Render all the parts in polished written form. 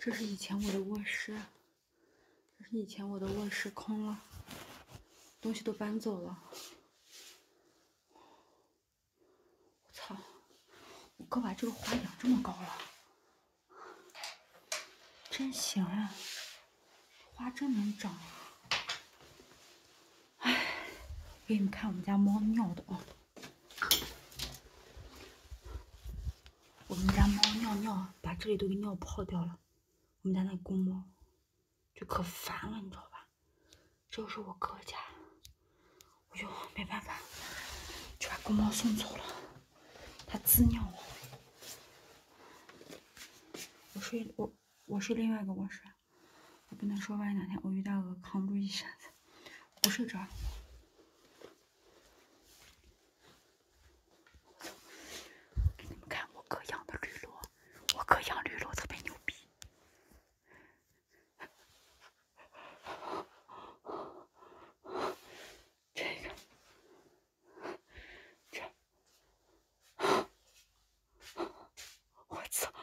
这是以前我的卧室，空了，东西都搬走了。我操！我哥把这个花养这么高了，真行啊！花真能长啊！哎，给你们看我们家猫尿的啊！我们家猫尿把这里都给尿泡掉了。我们家那公猫就可烦了，你知道吧？这是我哥家，我就没办法，就把公猫送走了。它滋尿了。我睡另外一个卧室，我不能说万一哪天偶遇大鹅扛不住一身子，我不睡这儿。给你们看我哥养的绿萝，我哥养绿萝特别牛逼。我操！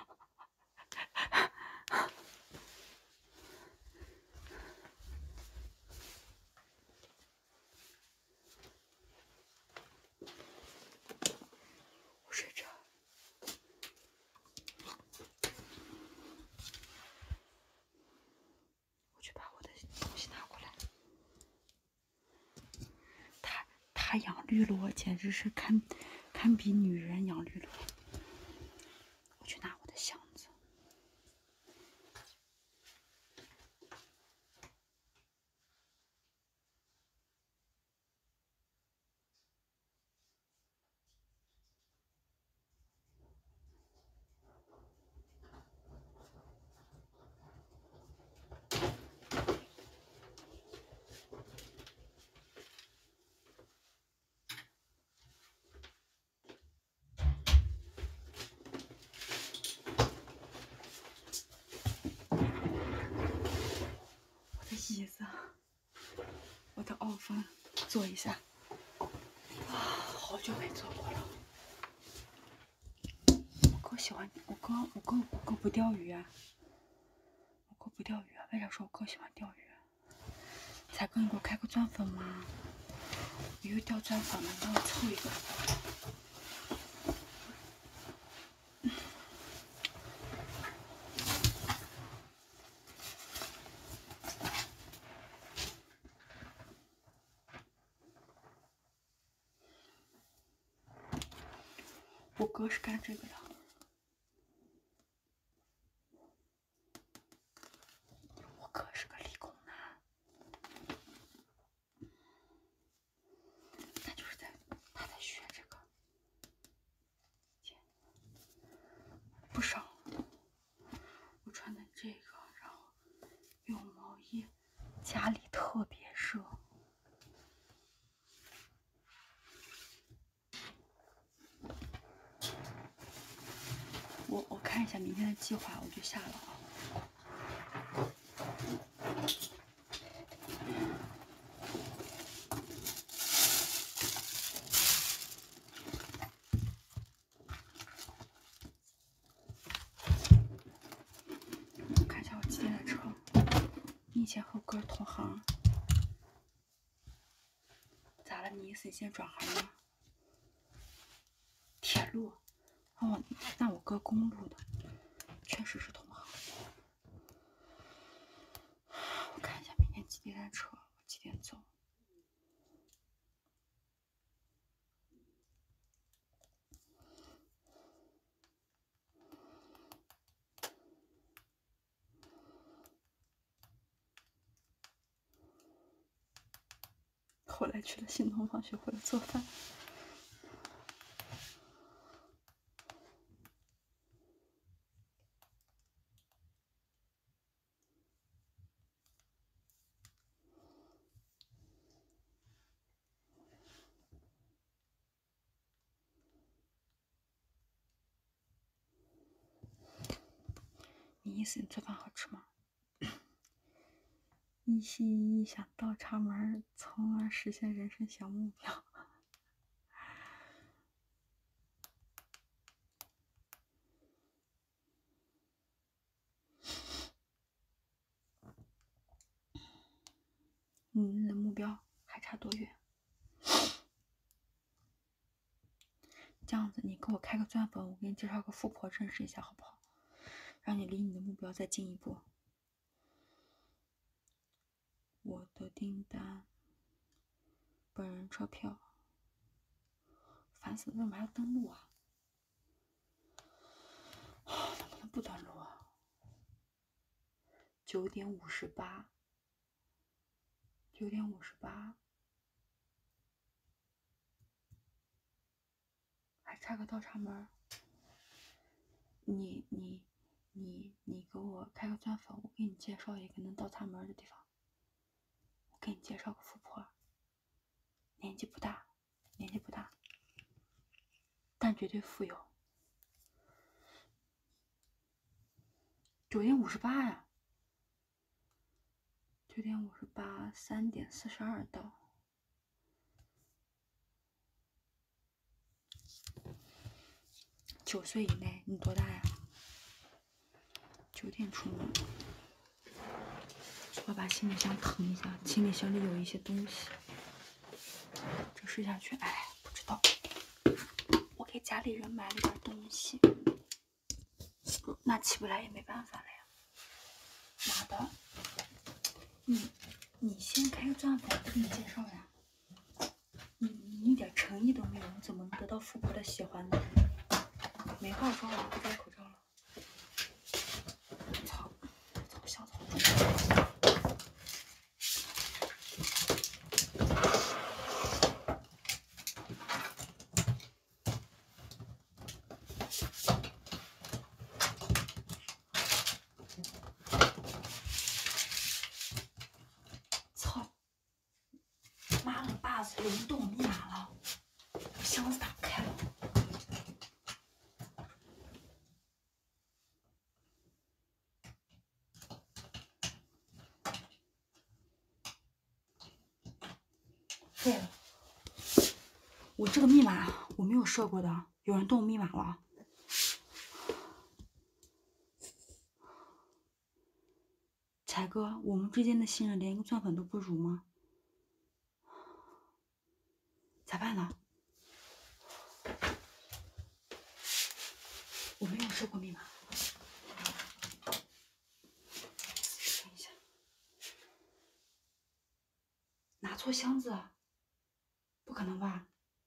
我睡这儿。我去把我的东西拿过来。他养绿萝简直是堪比女人养绿萝。我去拿我的箱子。椅子，我的奥芬，坐一下。啊，好久没坐过了。我哥喜欢，我哥不钓鱼啊。我哥不钓鱼啊？为啥说我哥喜欢钓鱼？才哥，你给我开个钻粉吗？我又掉钻粉了，你帮我凑一个。我哥是干这个的。我哥是个理工男，他在学这个，不少。我穿的这个，然后用毛衣，家里特别热。我看一下明天的计划，我就下了啊。我看一下我几点的车。你以前和哥同行，咋了？你意思你现在转行了？铁路。哦，那我哥公路的，确实是同行。我看一下明天几点的车，我几点走。后来去了新东方，学会了做饭。你意思你做饭好吃吗？一心一意想倒插门，从而实现人生小目标。 标还差多远？这样子，你给我开个钻粉，我给你介绍个富婆认识一下，好不好？让你离你的目标再近一步。我的订单，本人车票，烦死了！为什么还要登录啊？能不能不登录啊？9点58，9点58，还差个倒插门。你给我开个钻粉，我给你介绍一个能倒插门的地方。我给你介绍个富婆，年纪不大，但绝对富有。9点58呀，9点58，3点42到。9岁以内，你多大呀？9点出门。我把行李箱腾一下，行李箱里有一些东西。这睡下去，哎，不知道。我给家里人买了点东西，那起不来也没办法了呀。妈的，你先开个钻粉，我给你介绍呀。你一点诚意都没有，你怎么能得到富婆的喜欢呢？没化妆了，不戴口罩了。操，香草种。操！妈了爸子，有人动我密码了，我箱子打不开了。废了，我这个密码我没有设过的，有人动我密码了。才哥，我们之间的信任连一个钻粉都不如吗？咋办呢？我没有设过密码。等一下，拿错箱子？不可能吧？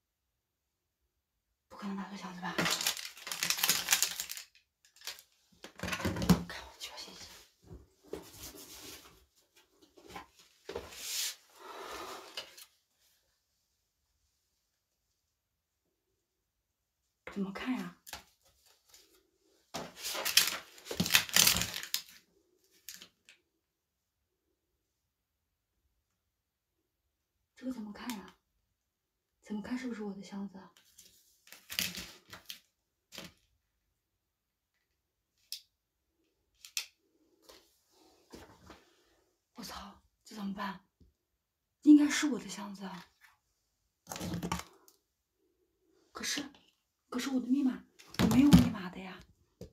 不可能拿错箱子吧？看我确信一下。怎么看呀？这个怎么看呀？怎么看是不是我的箱子？我操，这怎么办？应该是我的箱子。可是我的密码，我没有密码的呀。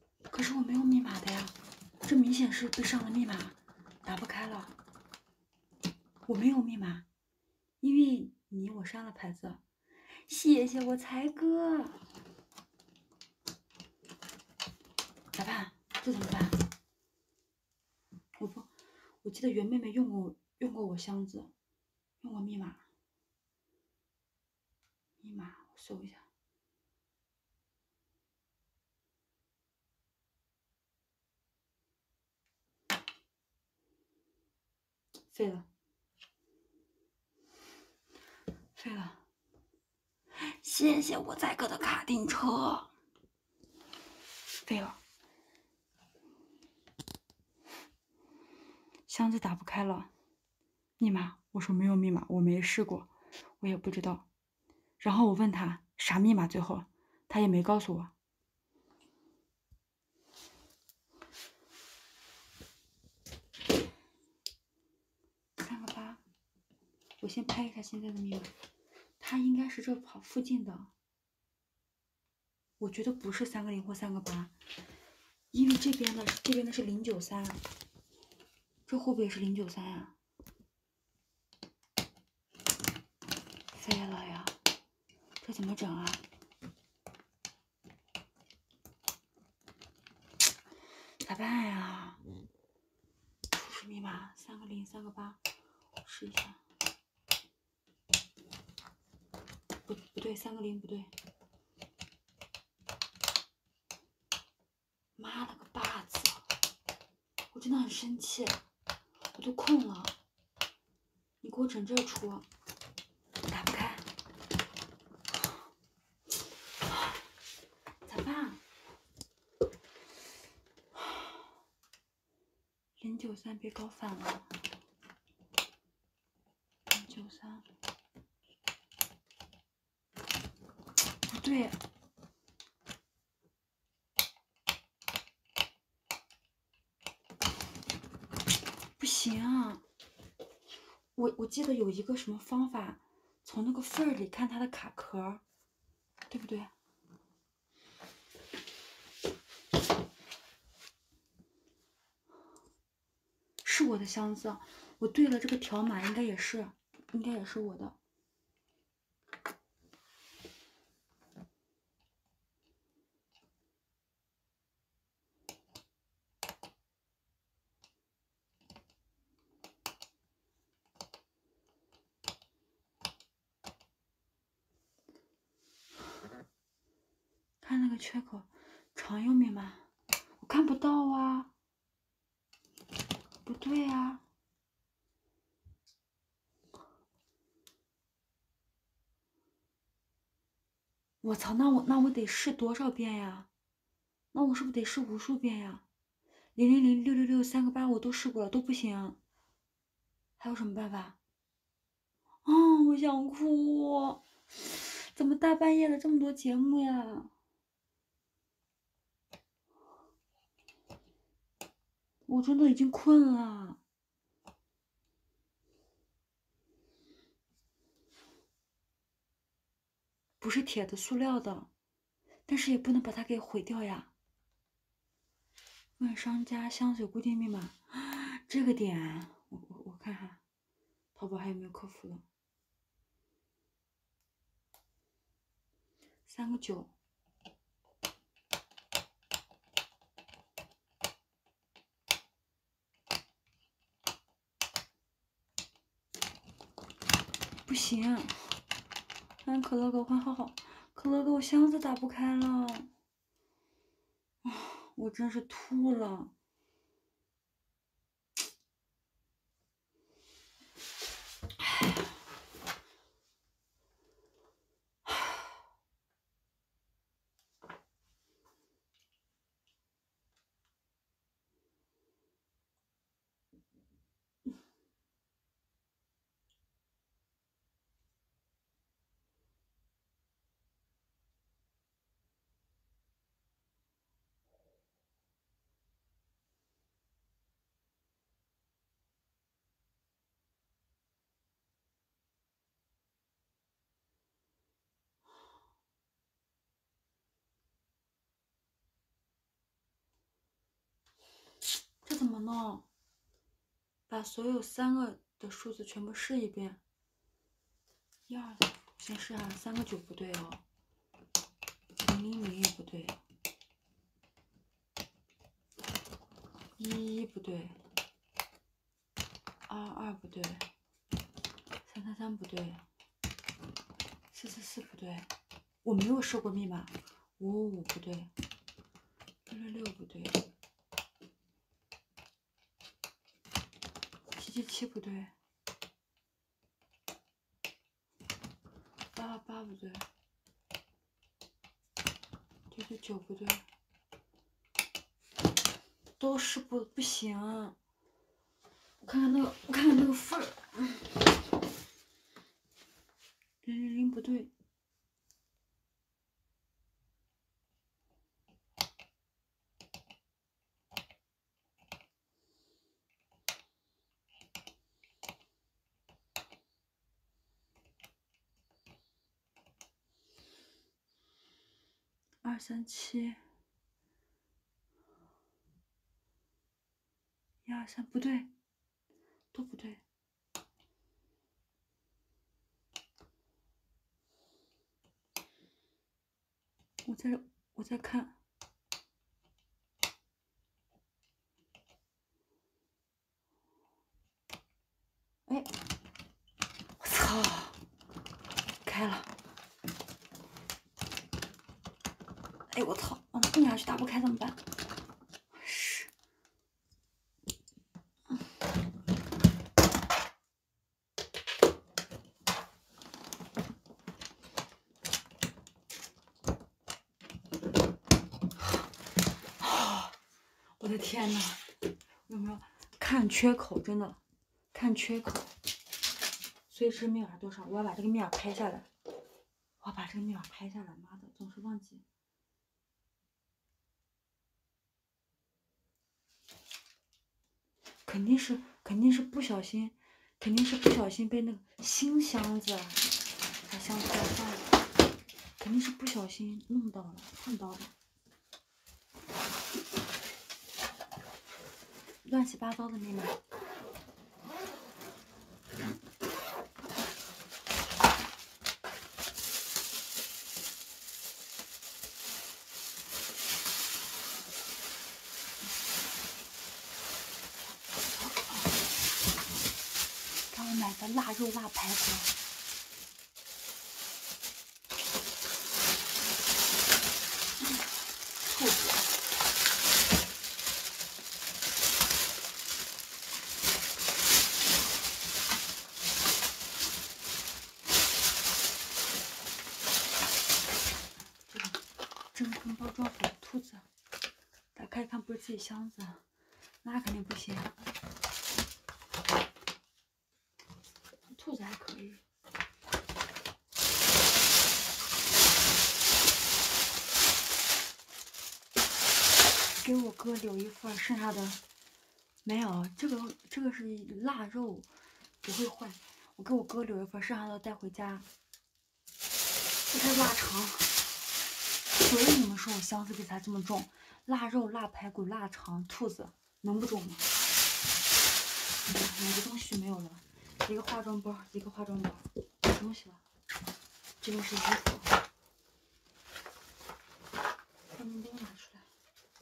这明显是被上了密码，打不开了。我没有密码，因为我删了牌子。谢谢我才哥。咋办？这怎么办？我记得袁妹妹用过我箱子，用过密码。我搜一下。废了。谢谢我在哥的卡丁车。废了。箱子打不开了。密码？我说没有密码，我没试过，我也不知道。然后我问他啥密码，最后他也没告诉我。3个8，我先拍一下现在的密码，他应该是这跑附近的。我觉得不是3个0或3个8，因为这边的是093，这会不会是093呀？ 飞了呀，这怎么整啊？咋办呀？出示密码，3个0，3个8，试一下。不对，3个0不对。妈了个巴子！我真的很生气，我都困了，你给我整这出，打不开，咋办？093别搞反了，093，不对，不行啊，我记得有一个什么方法，从那个缝儿里看它的卡壳，对不对？是我的箱子，我对了，这个条码应该也是我的。看那个缺口，常用密码，我看不到啊，不对啊。我操，那我得试多少遍呀？那我是不是得试无数遍呀？000666 3个8我都试过了，都不行。还有什么办法？我想哭，怎么大半夜的这么多节目呀？我真的已经困了。不是铁的，塑料的，但是也不能把它给毁掉呀。问商家香水固定密码，这个点我看看，淘宝还有没有客服了？3个9。不行，让可乐哥换号好，可乐哥我箱子打不开了，我真是吐了。这怎么弄？把所有3个的数字全部试一遍。1、2，先试啊，3个9不对哦，000也不对，11不对，22不对，333不对，444不对，我没有设过密码，555不对，666不对，777不对，888不对，999不对，都是不行。我看看那个缝儿，000不对。237，123不对，都不对。 我在看。哎，我操，开了！哎，我操，往那蹦下去打不开怎么办？是。我的天哪，有没有看缺口？真的，看缺口。随时密码多少？我要把这个密码拍下来。我要把这个密码拍下来。妈的，总是忘记。肯定是不小心，肯定是不小心被那个新箱子，把箱子带坏了，肯定是不小心弄到了，碰到了。乱七八糟的密码。看我买的腊肉腊排骨。兔子。真空包装好，兔子，打开看不是自己箱子，那肯定不行。兔子还可以。给我哥留一份，剩下的没有。这个是腊肉，不会坏。我给我哥留一份，剩下的带回家。这是腊肠。所以你们说我箱子里才这么重，腊肉、腊排骨、腊肠、兔子，能不重吗？哪个东西没有了？一个化妆包，一个化妆包，没东西了。这边是衣服，把面包拿出来。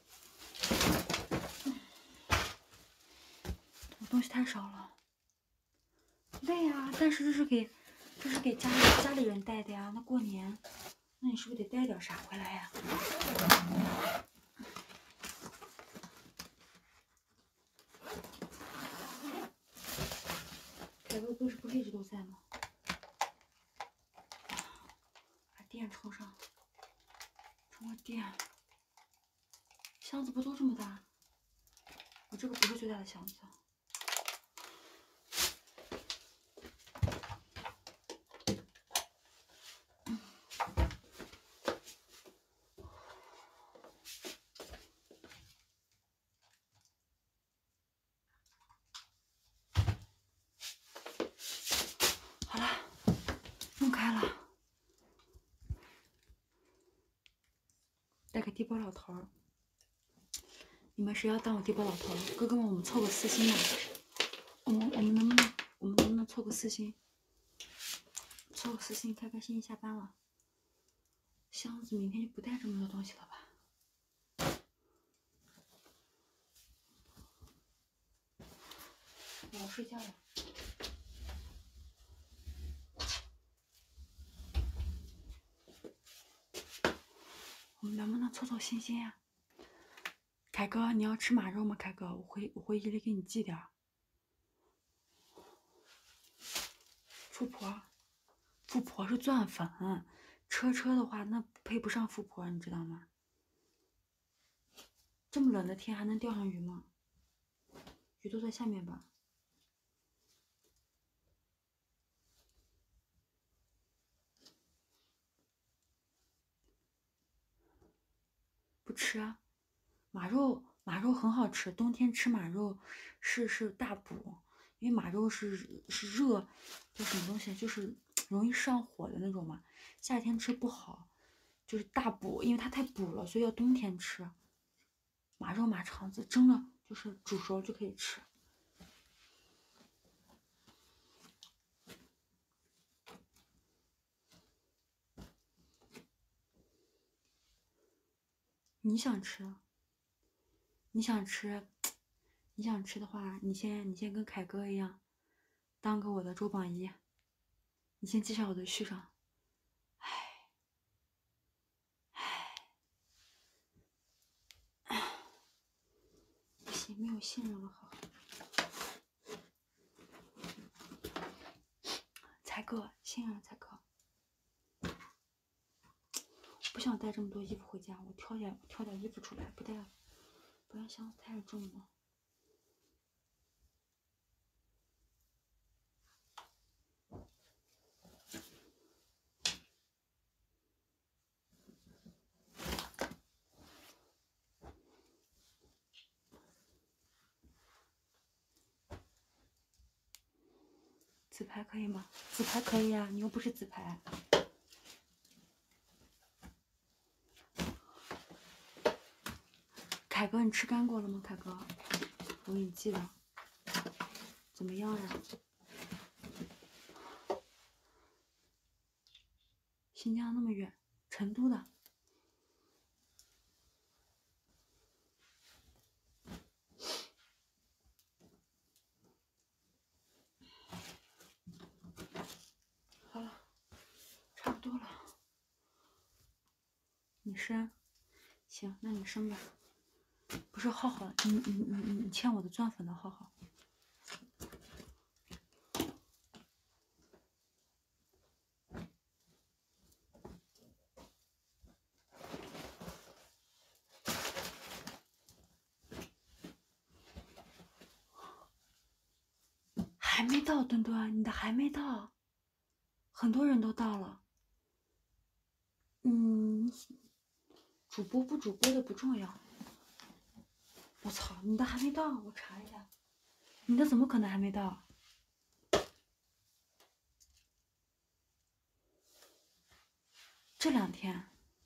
我东西太少了，累呀。但是这是给家里人带的呀。那过年，那你是不是得带点啥回来呀？凯哥不是一直都在吗？把电充上，充个电。箱子不都这么大？我这个不是最大的箱子。好了，弄开了。带个低保老头儿，你们谁要当我低保老头儿？哥哥们，我们凑个4星吧。我们能不能凑个4星？凑个4星，开开心心下班了。箱子明天就不带这么多东西了吧？我要睡觉了。我们能不能凑星星呀？凯哥，你要吃马肉吗？凯哥，我回伊犁给你寄点儿。富婆是钻粉，车的话那配不上富婆，你知道吗？这么冷的天还能钓上鱼吗？鱼都在下面吧。不吃啊，马肉很好吃，冬天吃马肉是大补，因为马肉是热，叫什么东西，就是容易上火的那种嘛，夏天吃不好，就是大补，因为它太补了，所以要冬天吃。马肉马肠子蒸了就是煮熟就可以吃。 你想吃，你想吃，你想吃的话，你先跟凯哥一样，当个我的周榜一。你先记下我的序上。不行，没有信任了，好。才哥，信任才哥。不想带这么多衣服回家，我挑点衣服出来，不然箱子太重了。紫牌可以吗？紫牌可以啊，你又不是紫牌。凯哥，你吃干过了吗？凯哥，我给你寄了，怎么样呀？新疆那么远，成都的。好了，差不多了。你升，行，那你升吧。不是浩浩，你欠我的钻粉的浩浩。还没到，墩墩，你的还没到，很多人都到了。主播不主播的不重要。我操，你的还没到，我查一下，你的怎么可能还没到？这2天，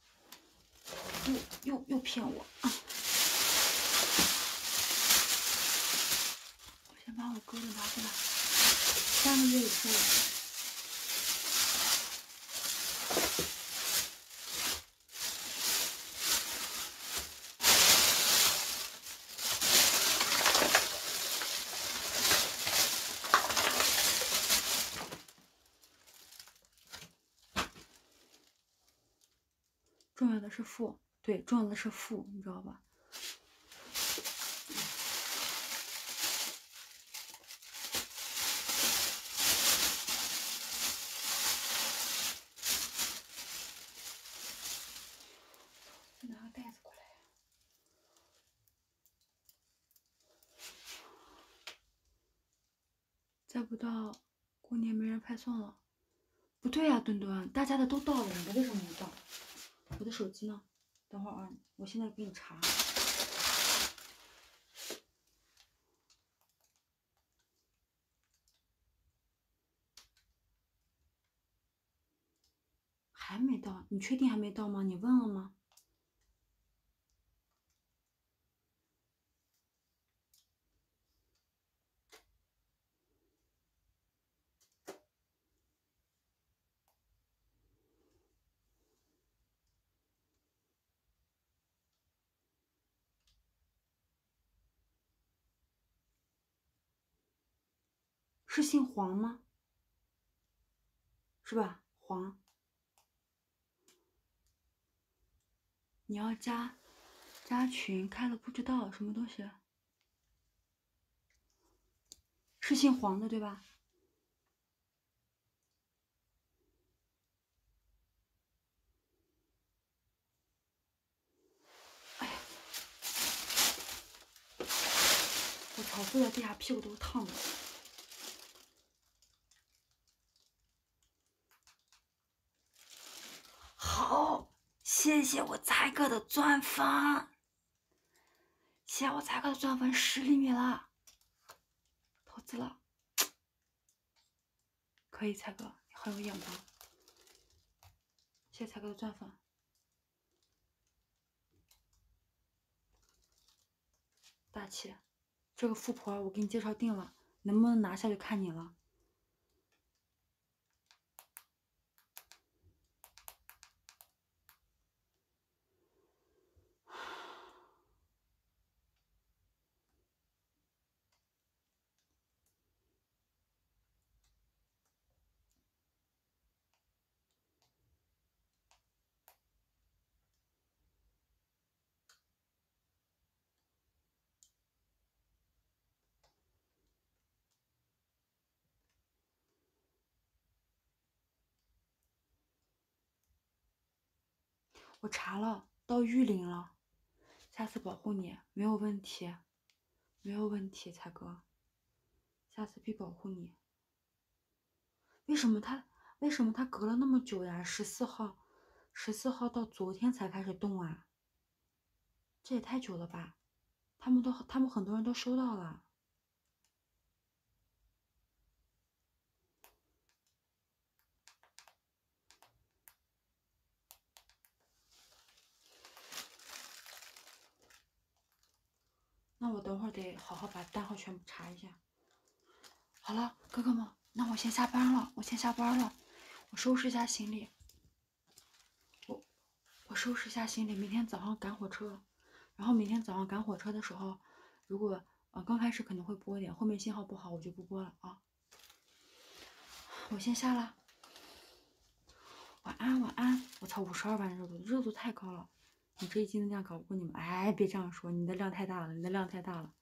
又骗我啊！我先把我哥的拿过来，3个月以后了。重要的是付，对，重要的是付，你知道吧？再拿个袋子过来。再不到，过年没人派送了。不对呀，墩墩，大家的都到了，你的为什么没到？我的手机呢？等会儿啊，我现在给你查。还没到，你确定还没到吗？你问了吗？是姓黄吗？是吧？黄。你要加群，开了不知道什么东西。是姓黄的对吧？哎呀，我操，坐在地下屁股都烫的。好，谢谢我才哥的钻粉，谢谢我才哥的钻粉10厘米了，投资了，可以，才哥，你很有眼光，谢谢才哥的钻粉，大气，这个富婆我给你介绍定了，能不能拿下就看你了。 我查了，到玉林了，下次保护你，没有问题，没有问题，才哥，下次必保护你。为什么他隔了那么久呀？14号到昨天才开始动啊？这也太久了吧？他们很多人都收到了。那我等会儿得好好把单号全部查一下。好了，哥哥们，那我先下班了，我收拾一下行李。我收拾一下行李，明天早上赶火车。然后明天早上赶火车的时候，如果刚开始可能会播一点，后面信号不好我就不播了啊。我先下了，晚安晚安。我操，52万热度太高了，你这一斤的量搞不过你们。哎，别这样说，你的量太大了，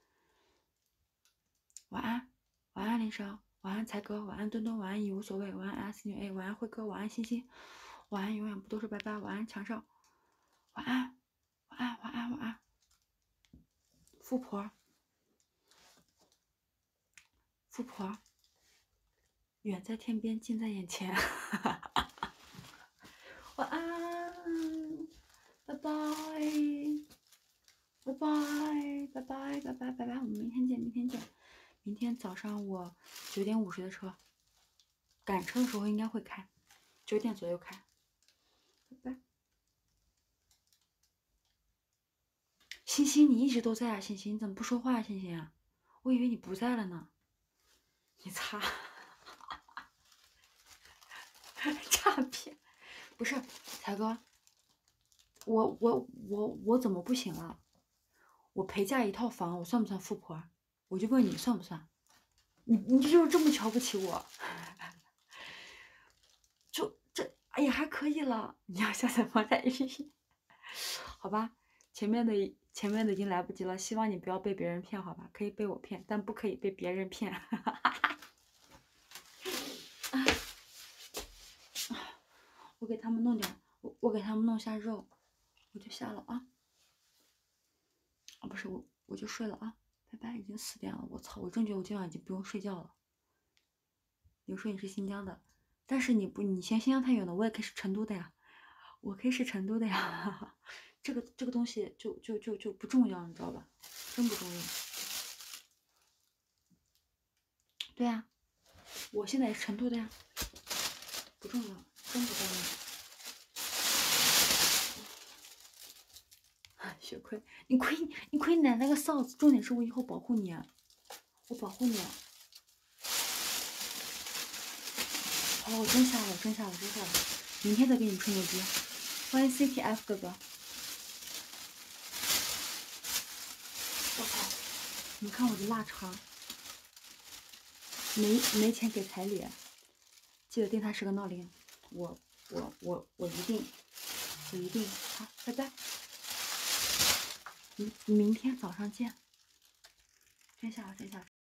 晚安晚安林生，晚安才哥，晚安墩墩，晚安已无所谓，晚安 S 女 A， 晚安辉哥，晚安欣欣，晚安永远不都是拜拜，晚安强少，晚安晚安。富婆，远在天边，近在眼前。晚安，拜拜，我们明天见。明天早上我9点50的车，赶车的时候应该会开，9点左右开。拜拜。欣欣，你一直都在啊，欣欣，你怎么不说话啊，欣欣啊？我以为你不在了呢。你擦，诈骗，不是才哥，我怎么不行了？我陪嫁1套房，我算不算富婆？我就问你算不算？你就是这么瞧不起我？就这，哎呀，还可以了。你要下载房产 APP， 好吧？前面的已经来不及了，希望你不要被别人骗，好吧？可以被我骗，但不可以被别人骗。我给他们弄点，我给他们弄下肉，我就下了啊。不是我就睡了啊，拜拜，已经4点了，我操，我真觉得我今晚已经不用睡觉了。你说你是新疆的，但是你嫌新疆太远了，我也可以是成都的呀，这个东西就不重要，你知道吧？真不重要。对呀，我现在也是成都的呀，不重要，真不重要。血亏，你亏奶奶个臊子！重点是我以后保护你，我保护你。好了，我真下了，明天再给你吹牛逼。欢迎 CTF 哥哥。我操！你看我的腊肠，没钱给彩礼，记得定他10个闹铃。我一定。好，拜拜。明天早上见。真下了。